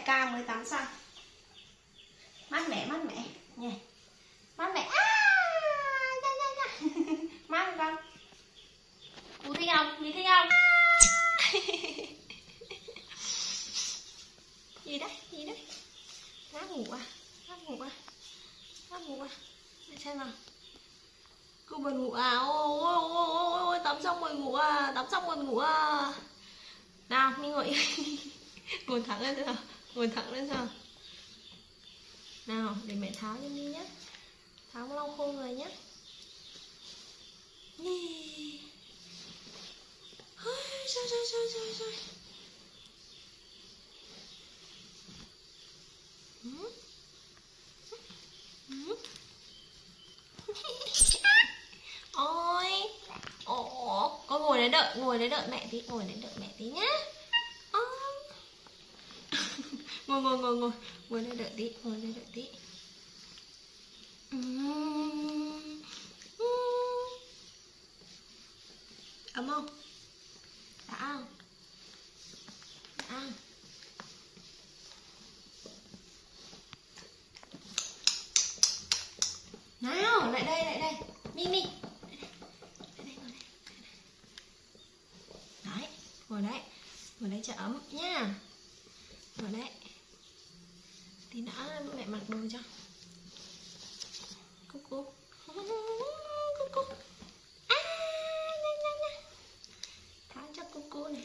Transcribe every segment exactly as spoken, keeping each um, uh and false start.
đại ca mới tắm xong. Mát mẻ, mát mẻ nha. Mát mẻ. À, nha, nha, nha. Mát không con? Bố thích không? Mì thích không? Gì đấy? Gì đấy? Lát ngủ à? Lát ngủ à? Lát ngủ à? Để xem nào. Cô buồn ngủ à? Ôi, ôi, ôi, ôi, ôi, tắm xong rồi ngủ à? Tắm xong rồi ngủ à? Nào, mình ngồi ngồi thẳng lên nào. Ngồi thẳng lên nào. Nào, để mẹ tháo cho Mi nhé. Tháo lau khô người nhé. Trời, trời, trời, trời, trời. Ừ. Ừ. Ôi. Ồ, con ngồi đấy đợi, ngồi đấy đợi mẹ tí, ngồi đấy đợi mẹ tí nhá. Ôi. Ngồi ngồi ngồi ngồi, ngồi đây đợi tí, ngồi đây đợi tí. Uhm. Uhm. Ấm không? Đã không? Đã không? Nào, lại đây, lại đây. Mimi. Đấy, ngồi đấy. Ngồi đấy cho ấm nha. Ngồi đấy. Tí nữa mẹ mặc đồ cho. Cucu. Cucu. À, nhanh nhanh nhanh. Tháo cho Cucu này.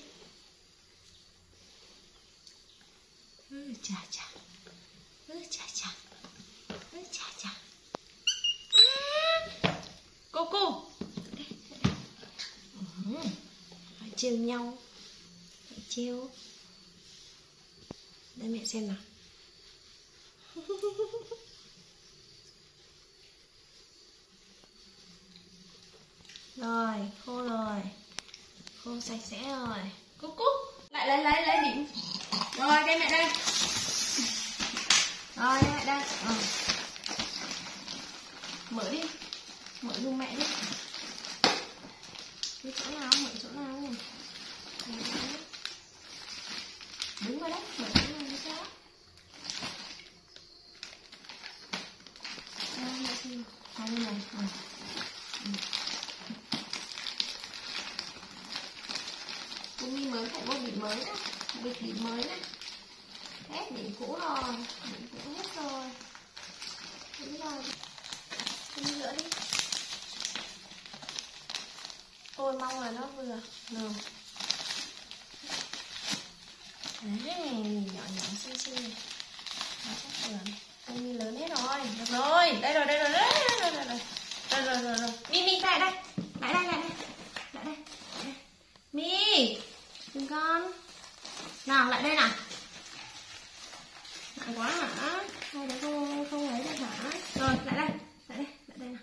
Ừ, chà chà. Ừ, chà chà. Ừ, chà chà. À. Cucu. Đây, đây, đây. Ừ. Phải trêu nhau. Phải trêu. Đây mẹ xem nào. Rồi, khô rồi. Khô sạch sẽ rồi. Cúc cúc. Lại lấy lấy lấy đỉnh. Rồi, đây mẹ đây. Rồi, đây mẹ đây. Ờ. Mở đi. Mở dùng mẹ đi. Cái chỗ nào, mở chỗ nào này. Đứng vào đấy, mở chỗ nào đi sao? Đây, mẹ xin. Hai bên này. Ờ. Ừ. Mimi mới phải mua bịch mới đó, bịch bịch mới đấy. Hết bịch cũ rồi, bịch cũ hết rồi. Đúng rồi. Đi nữa đi. Tôi mong là nó vừa rồi. Đấy, nhỏ nhỏ xinh xinh này. Nó chắc vừa này. Mimi lớn hết rồi. Được rồi, đây rồi, đây rồi, đây rồi, đây rồi, đây rồi. Rồi rồi rồi rồi. Mimi lại đây. Lại đây, lại đây. Lại đây. Lại đây. Mi. Đừng con. Nào lại đây nào. Nặng quá hả? Hai đứa không không lấy được hả? Rồi lại đây, lại đây, lại đây nào.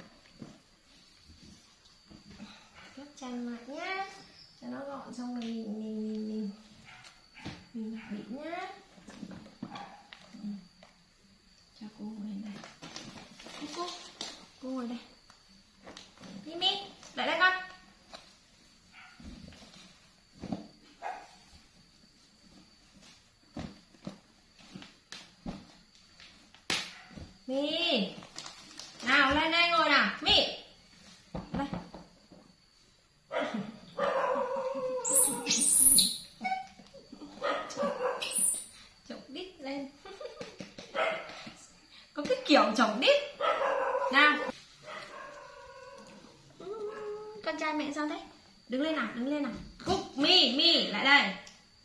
Ghép chăn lại nhá. Cho nó gọn xong rồi mình mình mình mình mặc bịt nhá. Ừ. Cho cô ngồi đây. Cô cô, cô ngồi đây. Mimi, lại đây con. Mi. Nào lên đây ngồi nào. Mi. Đây. Chổng đít lên. Có cái kiểu chổng đít. Nào. Con trai mẹ sao thế? Đứng lên nào, đứng lên nào. Cúc, Mi, Mi lại đây.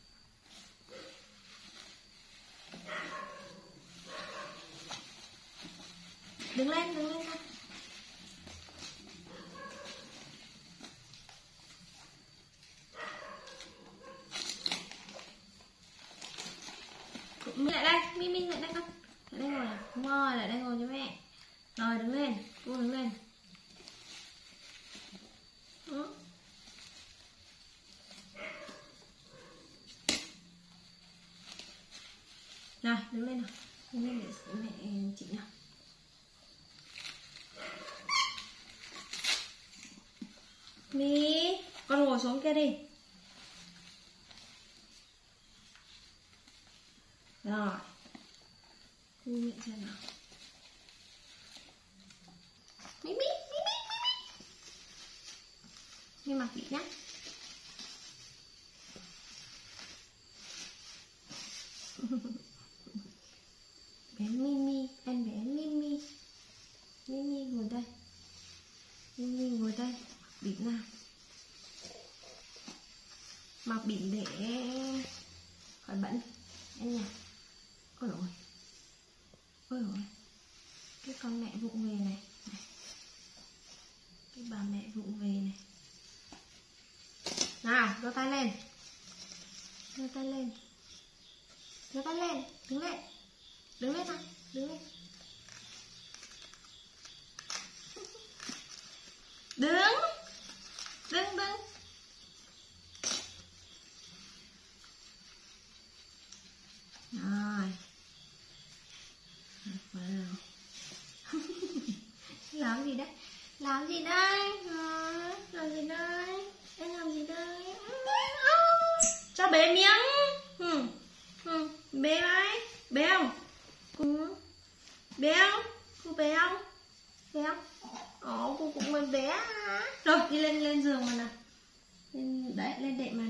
Đứng lên, đứng lên con. Mi lại đây, Mimi lại đây con. Lại đây ngồi nào. Đúng rồi, lại đây ngồi cho mẹ. Rồi đứng lên, cô đứng lên. Đó. Nào, đứng lên nào. Đứng lên để mẹ chị nào. Mi, con ngồi xuống kia đi. Rồi, cô miệng xem nào. Mimi, Mimi, Mimi. Nhưng mà bị nhá. Bé Mimi, em bé Mimi. Mimi ngồi đây. Mimi ngồi đây. Bịt nào. Mặc bịt để khỏi bẩn em nhỉ. Ôi dồi, ôi dồi, cái con mẹ vụng về này, này, cái bà mẹ vụng về này. Nào, giơ tay lên, giơ tay lên, giơ tay lên, đứng lên, đứng lên nào, đứng lên, đứng, đứng, đứng. Rồi. Wow. Làm gì đấy? Làm gì đây? À, làm gì đây? Em làm gì đây? Cho bé miếng. Ừ. Ừ. Bé ấy. Bé không? Ừ. Bé không? Cô bé không? Bé không? Ồ, cô cũng mới bé. Rồi, đi lên lên giường mà nào. Lên, đấy, lên đệm mà.